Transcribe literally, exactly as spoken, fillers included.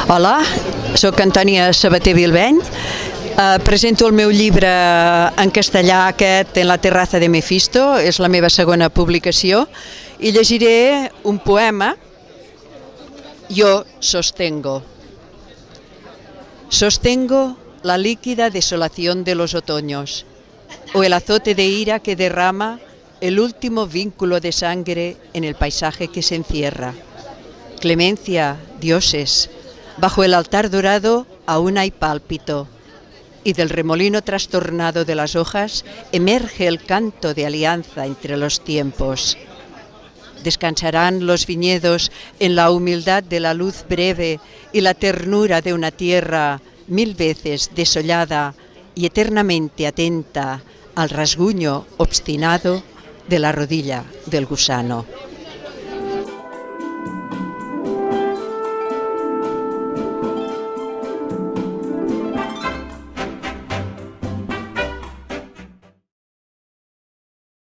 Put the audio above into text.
Hola, sóc Antònia Sabater Bilbeny, eh, presento el meu llibre en castellà aquest En la terraza de Mefisto, és la meva segona publicació, i llegiré un poema, Yo sostengo. Sostengo la líquida desolación de los otoños, o el azote de ira que derrama el último vínculo de sangre en el paisaje que se encierra. Clemencia, dioses, bajo el altar dorado aún hay pálpito, y del remolino trastornado de las hojas emerge el canto de alianza entre los tiempos. Descansarán los viñedos en la humildad de la luz breve y la ternura de una tierra mil veces desollada y eternamente atenta al rasguño obstinado de la rodilla del gusano.